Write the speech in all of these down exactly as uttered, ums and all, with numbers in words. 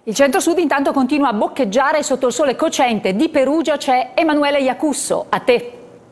Il centro-sud intanto continua a boccheggiare sotto il sole cocente. Di Perugia c'è Emanuele Iacusso. A te.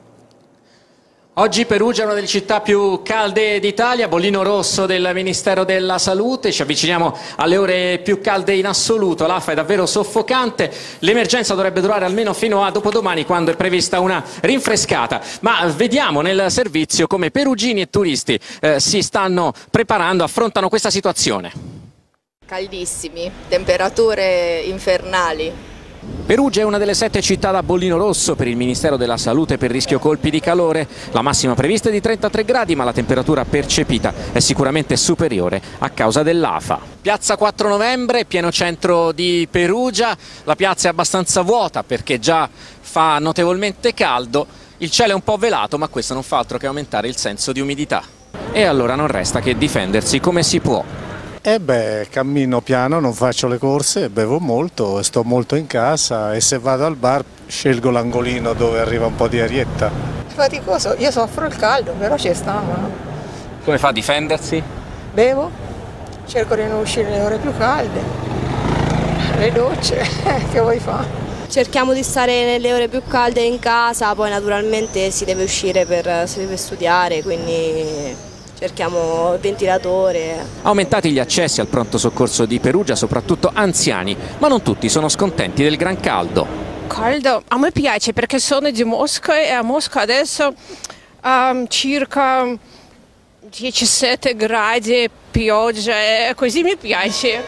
Oggi Perugia è una delle città più calde d'Italia, bollino rosso del Ministero della Salute, ci avviciniamo alle ore più calde in assoluto, l'afa è davvero soffocante, l'emergenza dovrebbe durare almeno fino a dopodomani quando è prevista una rinfrescata, ma vediamo nel servizio come perugini e turisti eh, si stanno preparando, affrontano questa situazione. Caldissimi, temperature infernali. Perugia è una delle sette città da bollino rosso per il Ministero della Salute per rischio colpi di calore. La massima prevista è di trentatré gradi, ma la temperatura percepita è sicuramente superiore a causa dell'afa. Piazza quattro novembre, pieno centro di Perugia. La piazza è abbastanza vuota perché già fa notevolmente caldo. Il cielo è un po' velato, ma questo non fa altro che aumentare il senso di umidità. E allora non resta che difendersi come si può. Eh beh, cammino piano, non faccio le corse, bevo molto, sto molto in casa e se vado al bar scelgo l'angolino dove arriva un po' di arietta. È faticoso, io soffro il caldo, però ci stiamo, no? Come fa a difendersi? Bevo, cerco di non uscire nelle ore più calde, le docce, che vuoi fare? Cerchiamo di stare nelle ore più calde in casa, poi naturalmente si deve uscire per, si deve studiare, quindi cerchiamo il ventilatore. Aumentati gli accessi al pronto soccorso di Perugia, soprattutto anziani, ma non tutti sono scontenti del gran caldo. Caldo, a me piace perché sono di Mosca e a Mosca adesso um, circa diciassette gradi, pioggia e così mi piace.